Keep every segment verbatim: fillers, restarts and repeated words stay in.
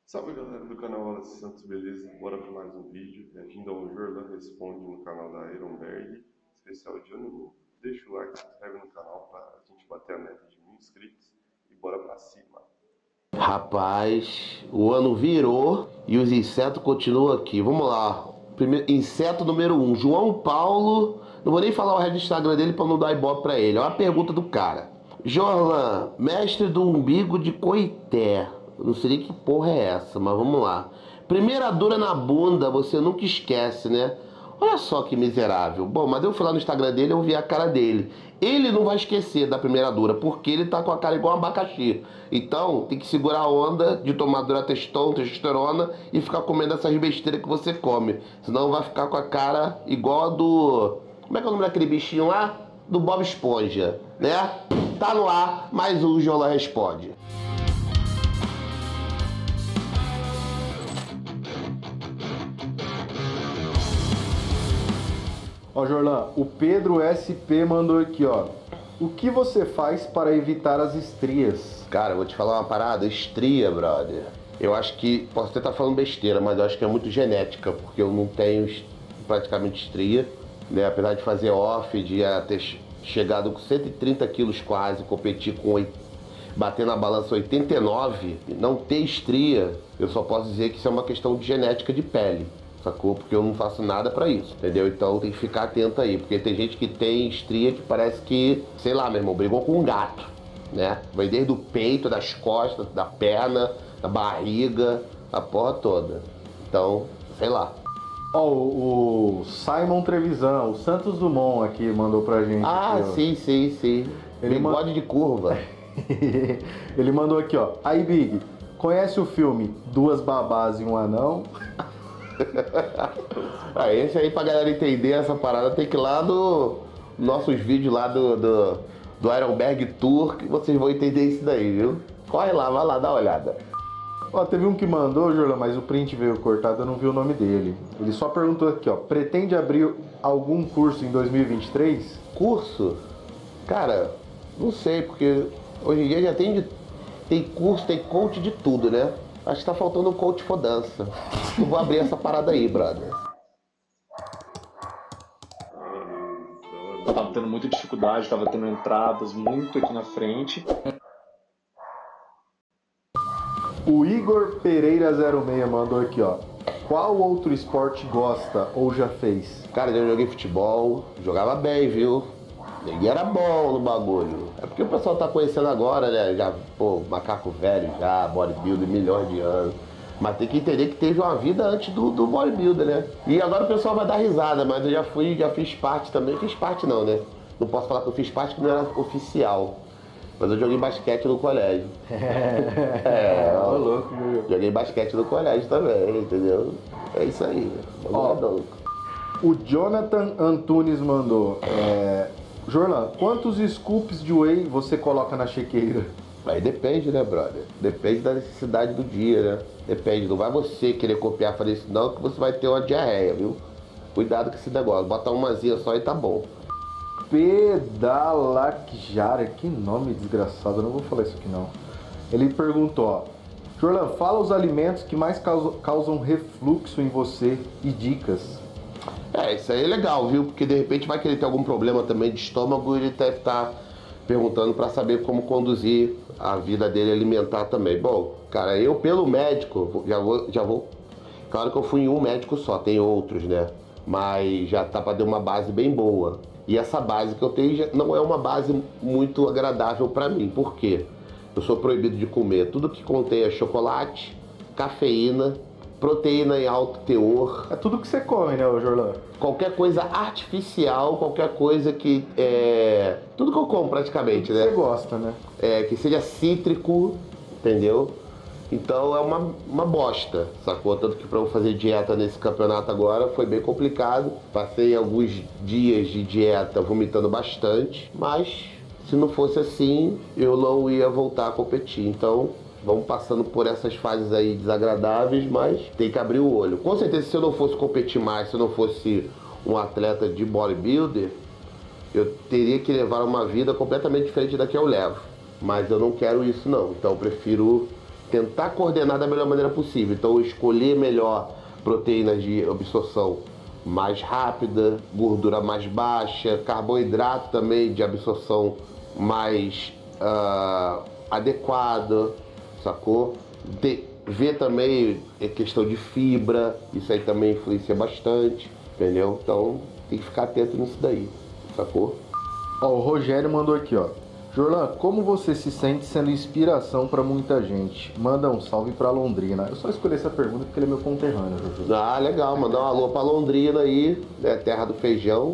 Salve galera do canal Wallace Santos, beleza? Bora para mais um vídeo. Reagindo ao Jorlan Responde no canal da Ironberg, especial de ano novo. Deixa o like, se inscreve no canal para a gente bater a meta de mil inscritos e bora pra cima. Rapaz, o ano virou e os insetos continuam aqui. Vamos lá. Primeiro, inseto número um, João Paulo. Não vou nem falar o resto do Instagram dele para não dar ibope para ele. Olha a pergunta do cara. Jorlan, mestre do umbigo de Coité. Não sei nem que porra é essa, mas vamos lá. Primeira dura na bunda, você nunca esquece, né? Olha só que miserável. Bom, mas eu fui lá no Instagram dele e eu vi a cara dele. Ele não vai esquecer da primeira dura, porque ele tá com a cara igual um abacaxi. Então, tem que segurar a onda de tomar Durateston, testosterona e ficar comendo essas besteiras que você come. Senão vai ficar com a cara igual a do... Como é que é o nome daquele bichinho lá? Do Bob Esponja, né? Tá no ar, mais um Jorlan Responde. Ó, Jorlan, o Pedro S P mandou aqui, ó. O que você faz para evitar as estrias? Cara, eu vou te falar uma parada, estria, brother. Eu acho que, posso até estar falando besteira, mas eu acho que é muito genética, porque eu não tenho praticamente estria, né? Apesar de fazer off, de ter chegado com cento e trinta quilos quase, competir com oito, bater na balança oitenta e nove, não ter estria, eu só posso dizer que isso é uma questão de genética de pele. Sacou? Porque eu não faço nada pra isso, entendeu? Então tem que ficar atento aí, porque tem gente que tem estria que parece que, sei lá, meu irmão, brigou com um gato, né? Vai desde o peito, das costas, da perna, da barriga, a porra toda. Então, sei lá. Ó, o, o Simon Trevisan, o Santos Dumont aqui mandou pra gente. Ah, aqui, sim, sim, sim. Ele Bigode man... de curva. Ele mandou aqui, ó. Aí, Big, conhece o filme Duas Babás e um Anão? Ah, esse aí, pra galera entender essa parada, tem que ir lá no nossos vídeos lá do, do, do Ironberg Tour, que vocês vão entender isso daí, viu? Corre lá, vai lá, dá uma olhada. Ó, teve um que mandou, Jorlan, mas o print veio cortado, eu não vi o nome dele. Ele só perguntou aqui, ó. Pretende abrir algum curso em dois mil e vinte e três? Curso? Cara, não sei, porque hoje em dia já tem, de, tem curso, tem coach de tudo, né? Acho que tá faltando um coach for dança. Eu vou abrir essa parada aí, brother. Eu tava tendo muita dificuldade, tava tendo entradas muito aqui na frente. O Igor Pereira zero seis mandou aqui, ó. Qual outro esporte gosta ou já fez? Cara, eu joguei futebol, jogava bem, viu? Ninguém era bom no bagulho. É porque o pessoal tá conhecendo agora, né? Já, pô, macaco velho já, bodybuilder, milhões de anos. Mas tem que entender que teve uma vida antes do, do bodybuilder, né? E agora o pessoal vai dar risada, mas eu já fui, já fiz parte também. Fiz parte não, né? Não posso falar que eu fiz parte porque não era oficial. Mas eu joguei basquete no colégio. É, ó, louco, meu. Joguei basquete no colégio também, entendeu? É isso aí. Ó, louco. O Jonathan Antunes mandou. É... Jorlan, quantos scoops de whey você coloca na chequeira? Aí depende, né, brother? Depende da necessidade do dia, né? Depende, não vai você querer copiar fazer isso não, que você vai ter uma diarreia, viu? Cuidado com esse negócio, bota umazinha só e tá bom. Pedalakjara, que nome desgraçado, eu não vou falar isso aqui não. Ele perguntou, ó. Jorlan, fala os alimentos que mais causam, causam refluxo em você e dicas. É, isso aí é legal, viu? Porque de repente vai querer ter algum problema também de estômago e ele deve estar perguntando para saber como conduzir a vida dele alimentar também. Bom, cara, eu pelo médico, já vou, já vou... Claro que eu fui em um médico só, tem outros, né? Mas já tá para ter uma base bem boa. E essa base que eu tenho já não é uma base muito agradável para mim. Por quê? Eu sou proibido de comer tudo que contenha chocolate, cafeína, proteína em alto teor. É tudo que você come, né, Jorlan? Qualquer coisa artificial, qualquer coisa que é... Tudo que eu como praticamente, tudo né? Que você gosta, né? É, que seja cítrico, entendeu? Então é uma, uma bosta, sacou? Tanto que pra eu fazer dieta nesse campeonato agora foi bem complicado. Passei alguns dias de dieta vomitando bastante, mas se não fosse assim, eu não ia voltar a competir. Então vamos passando por essas fases aí desagradáveis, mas tem que abrir o olho. Com certeza, se eu não fosse competir mais, se eu não fosse um atleta de bodybuilder, eu teria que levar uma vida completamente diferente da que eu levo. Mas eu não quero isso não, então eu prefiro tentar coordenar da melhor maneira possível. Então, escolher melhor proteínas de absorção mais rápida, gordura mais baixa, carboidrato também de absorção mais uh, adequada, sacou? De, ver também a questão de fibra, isso aí também influencia bastante, entendeu? Então tem que ficar atento nisso daí, sacou? Ó, o Rogério mandou aqui, ó. Jorlan, como você se sente sendo inspiração para muita gente? Manda um salve para Londrina. Eu só escolhi essa pergunta porque ele é meu conterrâneo, Jorge. Ah, legal, mandar um alô para Londrina aí, né? Terra do feijão,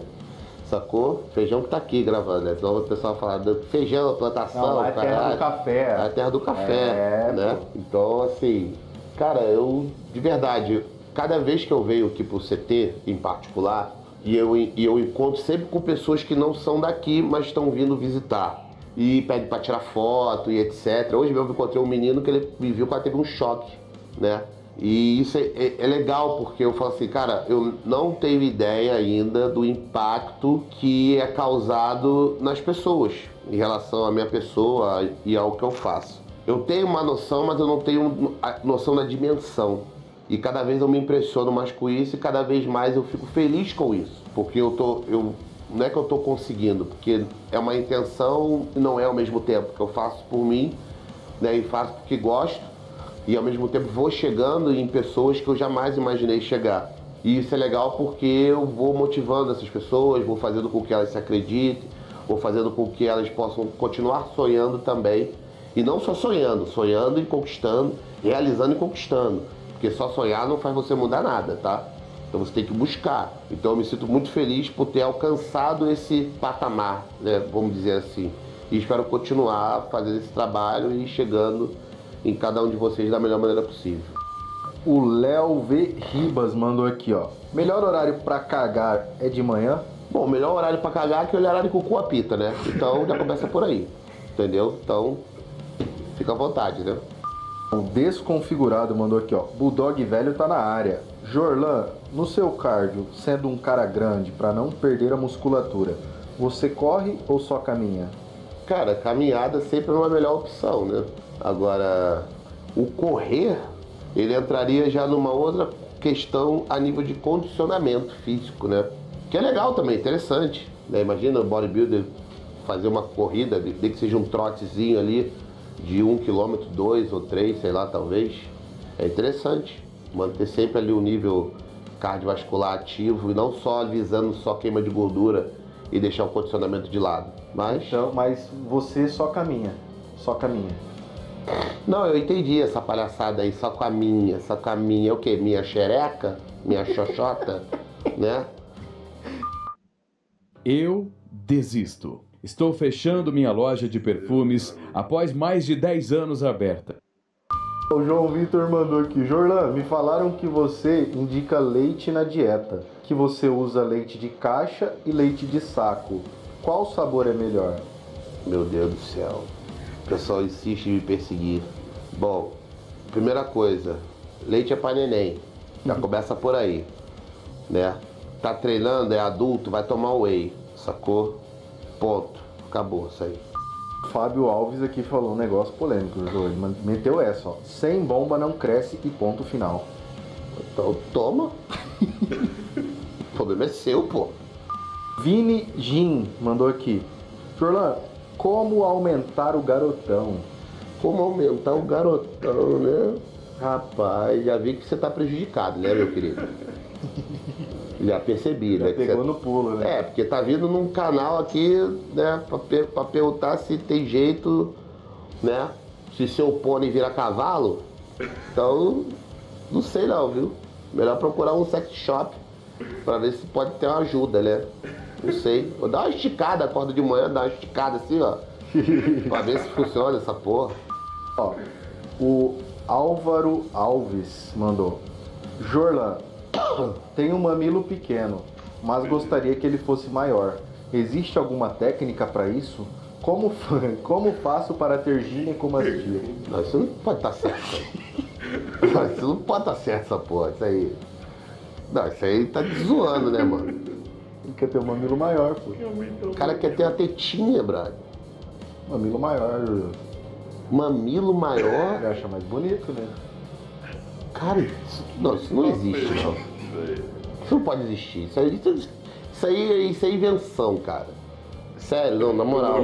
sacou? Feijão que tá aqui gravando, né? Senão o pessoal fala do feijão, plantação. Não, lá é terra caralho. do café. É a terra do café, é, né? Pô. Então, assim, cara, eu, de verdade, cada vez que eu venho aqui pro C T, em particular, e eu, e eu encontro sempre com pessoas que não são daqui, mas estão vindo visitar. E pede pra tirar foto e etcétera. Hoje mesmo eu encontrei um menino que ele me viu, quase teve um choque, né? E isso é, é, é legal, porque eu falo assim, cara, eu não tenho ideia ainda do impacto que é causado nas pessoas em relação à minha pessoa e ao que eu faço. Eu tenho uma noção, mas eu não tenho a noção da dimensão. E cada vez eu me impressiono mais com isso e cada vez mais eu fico feliz com isso. Porque eu tô... Eu, não é que eu estou conseguindo, porque é uma intenção e não é ao mesmo tempo, que eu faço por mim, né, e faço porque gosto, e ao mesmo tempo vou chegando em pessoas que eu jamais imaginei chegar. E isso é legal porque eu vou motivando essas pessoas, vou fazendo com que elas se acreditem, vou fazendo com que elas possam continuar sonhando também, e não só sonhando, sonhando e conquistando, realizando e conquistando, porque só sonhar não faz você mudar nada, tá? Então você tem que buscar. Então eu me sinto muito feliz por ter alcançado esse patamar, né, vamos dizer assim. E espero continuar fazendo esse trabalho e chegando em cada um de vocês da melhor maneira possível. O Léo V. Ribas mandou aqui, ó. Melhor horário pra cagar é de manhã? Bom, o melhor horário pra cagar é aquele horário que o cu apita, né? Então já começa por aí, entendeu? Então fica à vontade, né? O Desconfigurado mandou aqui, ó. Bulldog velho tá na área. Jorlan, no seu cardio, sendo um cara grande, para não perder a musculatura, você corre ou só caminha? Cara, caminhada sempre é uma melhor opção, né? Agora, o correr, ele entraria já numa outra questão a nível de condicionamento físico, né? Que é legal também, interessante, né? Imagina o bodybuilder fazer uma corrida, nem que seja um trotezinho ali, de um quilômetro, dois ou três, sei lá, talvez. É interessante. Manter sempre ali o nível cardiovascular ativo e não só visando só queima de gordura e deixar o condicionamento de lado. Mas, então, mas você só caminha, só caminha. Não, eu entendi essa palhaçada aí, só caminha, só caminha. É o quê? Minha xereca? Minha xoxota? Né? Eu desisto. Estou fechando minha loja de perfumes após mais de dez anos aberta. O João Vitor mandou aqui. Jorlan, me falaram que você indica leite na dieta, que você usa leite de caixa e leite de saco. Qual sabor é melhor? Meu Deus do céu. O pessoal insiste em me perseguir. Bom, primeira coisa, leite é para neném. Já começa por aí, né? Tá treinando, é adulto, vai tomar whey, sacou? Ponto. Acabou isso aí. Fábio Alves aqui falou um negócio polêmico, João. Ele meteu essa, ó. Sem bomba não cresce e ponto final. Então toma. O problema é seu, pô. Vini Jin mandou aqui. Jorlan, como aumentar o garotão? Como aumentar o garotão, né? Rapaz, já vi que você tá prejudicado, né, meu querido? Já percebi, Já né? pegou você... no pulo, né? É, porque tá vindo num canal aqui, né, pra, per... pra perguntar se tem jeito, né? Se seu pônei vira cavalo. Então, não sei não, viu? Melhor procurar um sex shop pra ver se pode ter uma ajuda, né? Não sei. Vou dar uma esticada, acordo de manhã, dar uma esticada assim, ó. Pra ver se funciona essa porra. Ó, o Álvaro Alves mandou. Jorlan, tem um mamilo pequeno, mas gostaria que ele fosse maior. Existe alguma técnica para isso? Como, como faço para ter ginecomastia? Não, isso não pode estar certo. Não, isso não pode estar certo, essa porra. Isso aí. Não, isso aí tá te zoando, né, mano? Ele quer ter um mamilo maior, pô. O cara quer ter uma tetinha, brother. Mamilo maior, Jorlan. Mamilo maior? Ele acha mais bonito, né? Cara, isso, não, isso não existe, não. Isso não pode existir. Isso aí, isso, isso aí, isso aí é invenção, cara. Sério, não, na moral.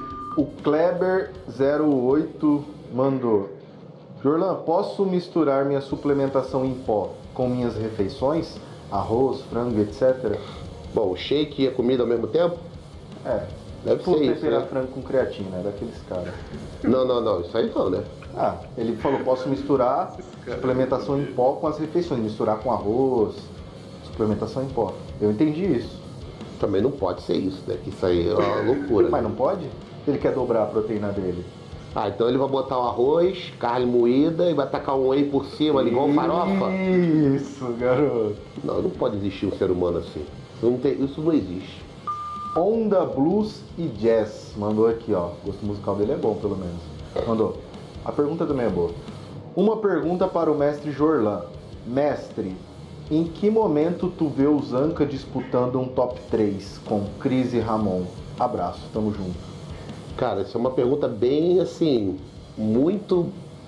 O Kleber zero oito mandou: Jorlan, posso misturar minha suplementação em pó com minhas refeições? Arroz, frango, etcétera? Bom, o shake e a comida ao mesmo tempo? É. Deve Tipo ser isso, temperar né? frango com creatina, é daqueles caras. Não, não, não, isso aí não, né? Ah, ele falou, posso misturar suplementação em pó com as refeições, misturar com arroz, suplementação em pó. Eu entendi isso. Também não pode ser isso, né? Que isso aí é uma loucura. Mas né? não pode? Ele quer dobrar a proteína dele. Ah, então ele vai botar o arroz, carne moída e vai tacar um whey por cima, ali, igual farofa? Isso, garoto. Não, não pode existir um ser humano assim. Isso não, tem, isso não existe. Onda Blues e Jazz mandou aqui, ó. O gosto musical dele é bom, pelo menos. Mandou. A pergunta também é boa. Uma pergunta para o mestre Jorlan. Mestre, em que momento tu vê o Zanca disputando um top três com Cris e Ramon? Abraço, tamo junto. Cara, essa é uma pergunta bem, assim, muito,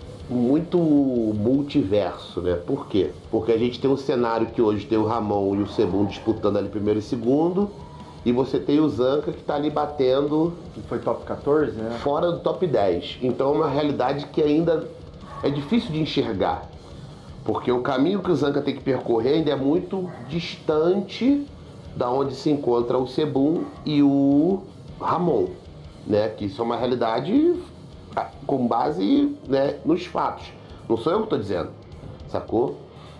muito multiverso, né? Por quê? Porque a gente tem um cenário que hoje tem o Ramon e o Sebum disputando ali primeiro e segundo, e você tem o Zanca que tá ali batendo Foi top quatorze, né? fora do top dez. Então é uma realidade que ainda é difícil de enxergar. Porque o caminho que o Zanca tem que percorrer ainda é muito distante da onde se encontra o Sebum e o Ramon, né? Que isso é uma realidade com base, né, nos fatos. Não sou eu que estou dizendo, sacou?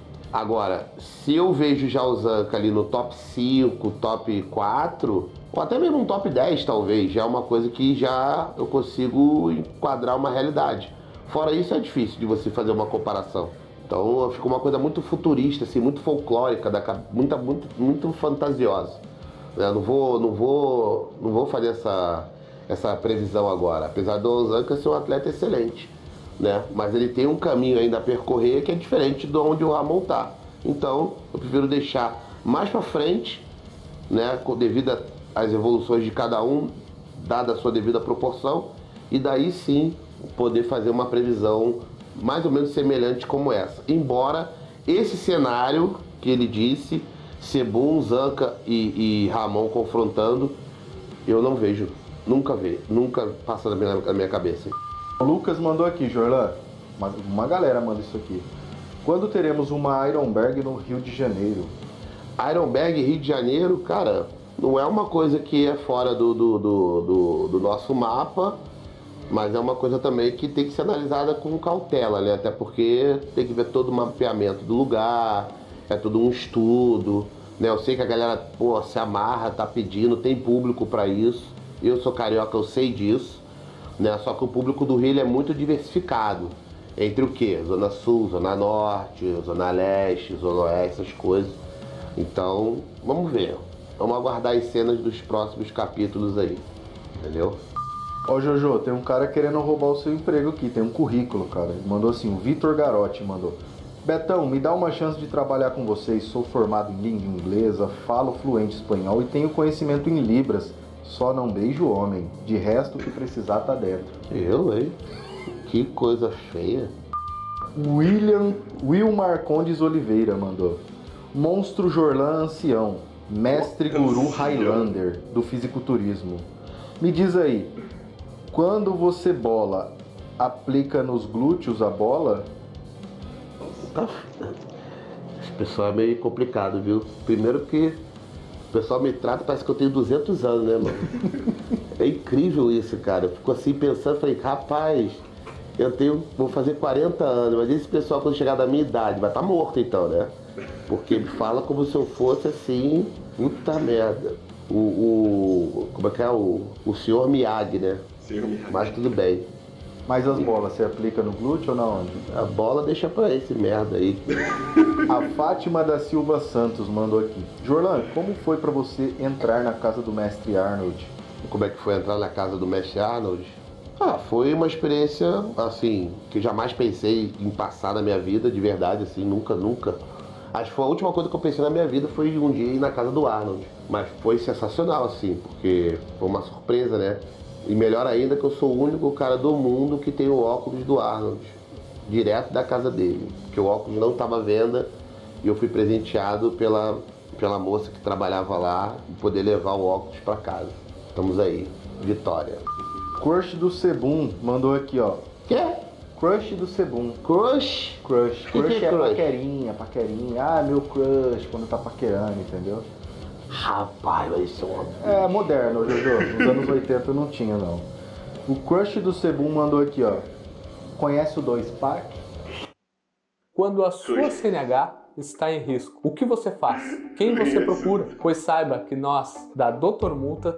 Agora, se eu vejo já o Zanca ali no top cinco, top quatro, ou até mesmo um top dez talvez, já é uma coisa que já eu consigo enquadrar uma realidade. Fora isso é difícil de você fazer uma comparação. Então ficou uma coisa muito futurista, assim, muito folclórica, da, muita, muito, muito fantasiosa. Eu não vou, não vou, não vou fazer essa, essa previsão agora, apesar do Zanca ser um atleta excelente, né? Mas ele tem um caminho ainda a percorrer que é diferente de onde o Ramon tá. Então eu prefiro deixar mais para frente, né, devido às evoluções de cada um, dada a sua devida proporção, e daí sim poder fazer uma previsão mais ou menos semelhante como essa. Embora esse cenário que ele disse, Sebum, Zanca e, e Ramon confrontando, eu não vejo, nunca vi, nunca passa na minha, na minha cabeça. O Lucas mandou aqui, Jorlan. Uma, uma galera manda isso aqui. Quando teremos uma Ironberg no Rio de Janeiro? Ironberg, Rio de Janeiro, cara, não é uma coisa que é fora do, do, do, do, do nosso mapa, mas é uma coisa também que tem que ser analisada com cautela, né? Até porque tem que ver todo o mapeamento do lugar, é tudo um estudo, né? Eu sei que a galera, pô, se amarra, tá pedindo, tem público para isso. Eu sou carioca, eu sei disso, né? Só que o público do Rio ele é muito diversificado. Entre o quê? Zona Sul, Zona Norte, Zona Leste, Zona Oeste, essas coisas. Então, vamos ver. Vamos aguardar as cenas dos próximos capítulos aí, entendeu? Ó, Jojo, tem um cara querendo roubar o seu emprego aqui, tem um currículo, cara. Ele mandou assim, o Vitor Garotti mandou. Betão, me dá uma chance de trabalhar com vocês. Sou formado em língua inglesa, falo fluente espanhol e tenho conhecimento em Libras. Só não beijo homem. De resto, o que precisar tá dentro. Eu, hein? Que coisa feia. William Wilmar Condes Oliveira mandou. Monstro Jorlan Ancião, mestre guru Highlander do fisiculturismo. Me diz aí, quando você bola, aplica nos glúteos a bola? Tá. Esse pessoal é meio complicado, viu? Primeiro que o pessoal me trata, parece que eu tenho duzentos anos, né, mano? É incrível isso, cara. Eu fico assim pensando, falei, rapaz, eu tenho, vou fazer quarenta anos, mas esse pessoal quando chegar da minha idade vai estar tá morto então, né? Porque ele fala como se eu fosse assim, puta merda. O, o como é que é? O, o senhor Miyagi, né? Senhor Miyagi. Mas tudo bem. Mas as bolas, você aplica no glúteo ou na onde? A bola deixa pra esse merda aí. A Fátima da Silva Santos mandou aqui. Jorlan, como foi pra você entrar na casa do mestre Arnold? Como é que foi entrar na casa do mestre Arnold? Ah, foi uma experiência, assim, que eu jamais pensei em passar na minha vida, de verdade, assim, nunca, nunca. Acho que foi a última coisa que eu pensei na minha vida foi um dia ir na casa do Arnold. Mas foi sensacional, assim, porque foi uma surpresa, né? E melhor ainda que eu sou o único cara do mundo que tem o óculos do Arnold, direto da casa dele. Porque o óculos não estava à venda e eu fui presenteado pela, pela moça que trabalhava lá e poder levar o óculos para casa. Estamos aí. Vitória. Crush do Sebum mandou aqui, ó. Quê? Crush do Sebum. Crush? Crush. Que Crush que é é crush? paquerinha, paquerinha. Ah, meu crush, quando tá paquerando, entendeu? Rapaz, vai ser uma... É moderno, Jojo. Nos anos oitenta não tinha, não. O Crush do Sebum mandou aqui, ó. Conhece o dois pack? Quando a sua C N H está em risco, o que você faz? Quem você procura? Pois saiba que nós, da doutor Multa...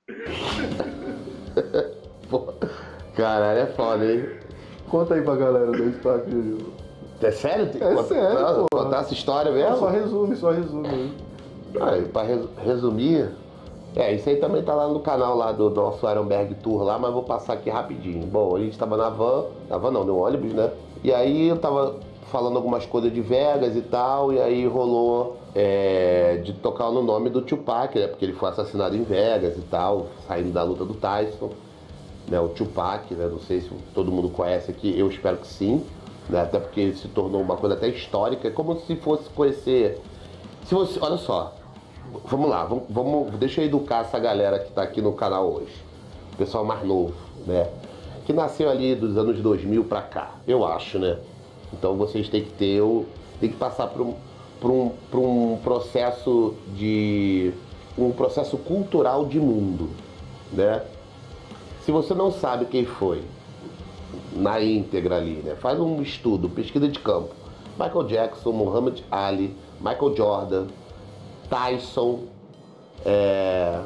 Pô, caralho, é foda, hein? Conta aí pra galera o dois pack, Jojo. É sério? Tem que É contar- sério, Nossa, pô. contar essa história É, mesmo? só resume, só resume aí. Ah, pra res- resumir, é, isso aí também tá lá no canal lá do nosso Ironberg Tour lá, mas vou passar aqui rapidinho. Bom, a gente tava na van, na van não, no ônibus, né? E aí eu tava falando algumas coisas de Vegas e tal, e aí rolou é, de tocar no nome do Tupac, né? Porque ele foi assassinado em Vegas e tal, saindo da luta do Tyson, né? O Tupac, né? Não sei se todo mundo conhece aqui, eu espero que sim, né? Até porque ele se tornou uma coisa até histórica, é como se fosse conhecer... Se você, olha só, vamos lá, vamos, vamos, deixa eu educar essa galera que tá aqui no canal hoje, o pessoal mais novo, né? Que nasceu ali dos anos dois mil pra cá, eu acho, né? Então vocês têm que ter, tem que passar por um, por um, por um processo de, um processo cultural de mundo, né? Se você não sabe quem foi, na íntegra ali, né? Faz um estudo, pesquisa de campo. Michael Jackson, Muhammad Ali, Michael Jordan, Tyson, é,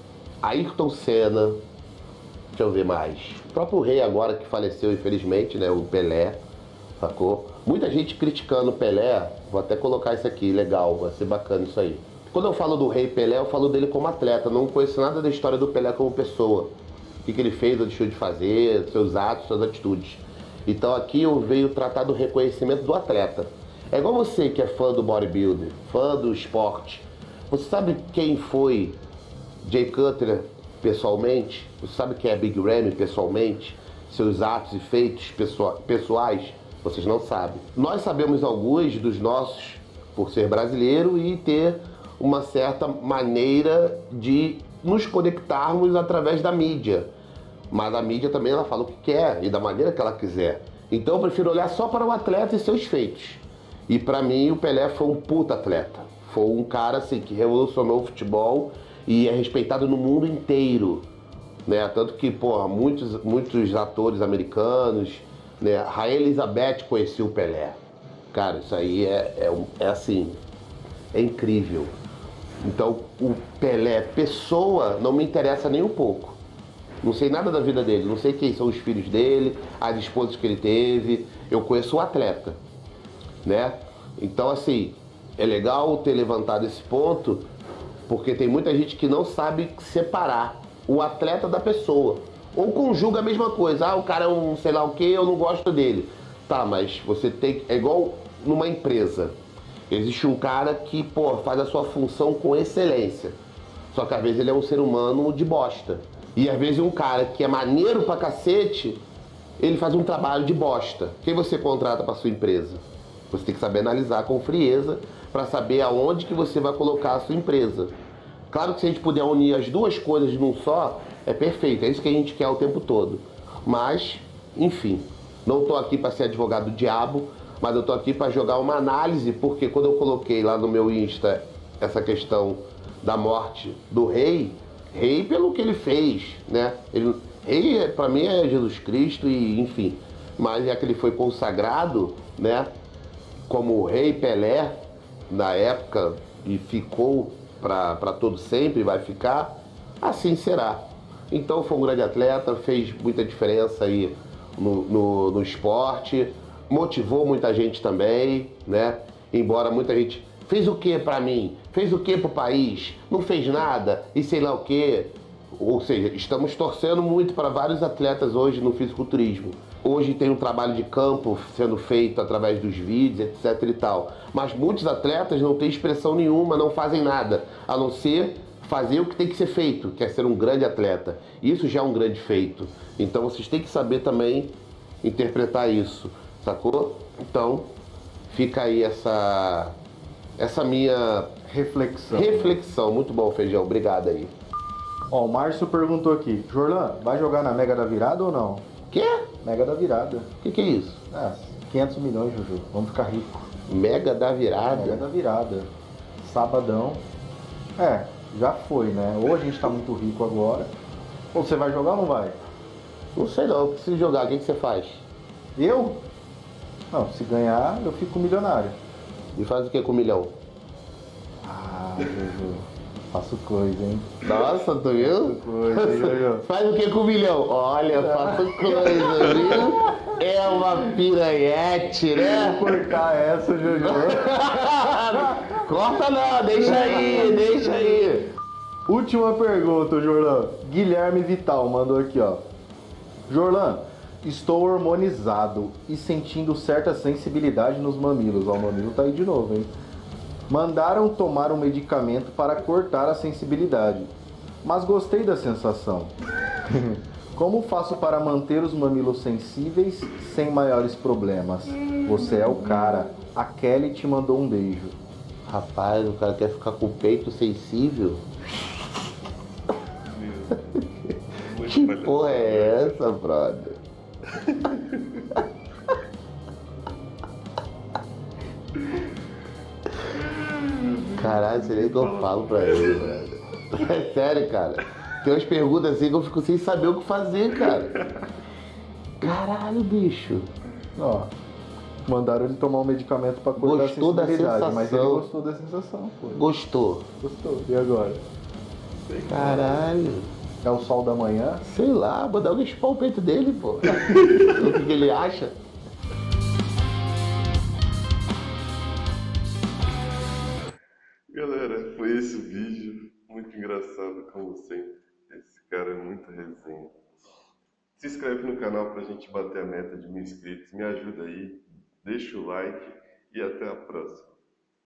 Ayrton Senna, deixa eu ver mais. O próprio rei agora que faleceu, infelizmente, né? O Pelé, sacou? Muita gente criticando o Pelé, vou até colocar isso aqui, legal, vai ser bacana isso aí. Quando eu falo do rei Pelé, eu falo dele como atleta, não conheço nada da história do Pelé como pessoa. O que, que ele fez ou deixou de fazer, seus atos, suas atitudes. Então aqui eu venho tratar do reconhecimento do atleta. É igual você que é fã do bodybuilder, fã do esporte. Você sabe quem foi Jay Cutler pessoalmente? Você sabe quem é Big Ramy pessoalmente? Seus atos e feitos pessoais? Vocês não sabem. Nós sabemos alguns dos nossos, por ser brasileiro e ter uma certa maneira de nos conectarmos através da mídia. Mas a mídia também ela fala o que quer e da maneira que ela quiser. Então eu prefiro olhar só para o atleta e seus feitos. E para mim o Pelé foi um puta atleta. Foi um cara assim, que revolucionou o futebol e é respeitado no mundo inteiro. Né? Tanto que, porra, muitos, muitos atores americanos, né? A Rainha Elizabeth conhecia o Pelé. Cara, isso aí é, é, é assim, é incrível. Então o Pelé, pessoa, não me interessa nem um pouco. Não sei nada da vida dele, não sei quem são os filhos dele, as esposas que ele teve. Eu conheço o atleta, né? Então, assim, é legal ter levantado esse ponto, porque tem muita gente que não sabe separar o atleta da pessoa. Ou conjuga a mesma coisa. Ah, o cara é um sei lá o que, eu não gosto dele. Tá, mas você tem... É igual numa empresa. Existe um cara que, pô, faz a sua função com excelência. Só que às vezes ele é um ser humano de bosta. E às vezes um cara que é maneiro pra cacete, ele faz um trabalho de bosta. Quem você contrata pra sua empresa? Você tem que saber analisar com frieza para saber aonde que você vai colocar a sua empresa. Claro que se a gente puder unir as duas coisas num só, é perfeito. É isso que a gente quer o tempo todo. Mas, enfim, não tô aqui para ser advogado do diabo, mas eu tô aqui para jogar uma análise, porque quando eu coloquei lá no meu Insta essa questão da morte do rei, rei pelo que ele fez, né? Ele, rei para mim é Jesus Cristo e enfim, mas já que ele foi consagrado, né? Como o rei Pelé na época e ficou para todo sempre, vai ficar, assim será. Então foi um grande atleta, fez muita diferença aí no, no, no esporte, motivou muita gente também, né? Embora muita gente... Fez o que para mim? Fez o que pro país? Não fez nada e sei lá o que. Ou seja, estamos torcendo muito para vários atletas hoje no fisiculturismo. Hoje tem um trabalho de campo sendo feito através dos vídeos, etc e tal. Mas muitos atletas não têm expressão nenhuma, não fazem nada, a não ser fazer o que tem que ser feito, que é ser um grande atleta. Isso já é um grande feito. Então vocês têm que saber também interpretar isso, sacou? Então fica aí essa, essa minha Reflexão. reflexão. Muito bom, Feijão. Obrigado aí. Ó, o Márcio perguntou aqui, Jorlan, vai jogar na Mega da Virada ou não? Quê? Mega da Virada. O que, que é isso? Ah, quinhentos milhões, Juju. Vamos ficar rico. Mega da virada. Mega da Virada. Sabadão. É, já foi, né? Ou a gente tá muito rico agora, ou você vai jogar ou não vai? Não sei não, eu preciso jogar. O que, que você faz? Eu? Não, se ganhar, eu fico milionário. E faz o que com um milhão? Ah, Juju. Faço coisa, hein? Nossa, tu viu? Faço coisa, hein, Juju? Faz o que com um milhão? Olha, faço coisa, viu? É uma piranhete, né? Vou cortar essa, Juju. Corta não, deixa aí, deixa aí. Última pergunta, Jorlan. Guilherme Vital mandou aqui, ó. Jorlan, estou hormonizado e sentindo certa sensibilidade nos mamilos. Ó, o mamilo tá aí de novo, hein? Mandaram tomar um medicamento para cortar a sensibilidade, mas gostei da sensação. Como faço para manter os mamilos sensíveis sem maiores problemas? Você é o cara. A Kelly te mandou um beijo. Rapaz, o cara quer ficar com o peito sensível? Que porra é essa, brother? Caralho, você nem que eu falo pra ele, velho. É sério, cara. Tem umas perguntas assim que eu fico sem saber o que fazer, cara. Caralho, bicho. Ó, mandaram ele tomar um medicamento para cortar Gostou a da sensibilidade, mas ele sensação. gostou da sensação, pô. Gostou? Gostou. E agora? Caralho. É o sol da manhã? Sei lá, mandar alguém chupar o peito dele, pô. O que, que ele acha? Galera, foi esse o vídeo. Muito engraçado, como sempre. Esse cara é muito resenha. Se inscreve no canal pra gente bater a meta de mil inscritos. Me ajuda aí. Deixa o like e até a próxima.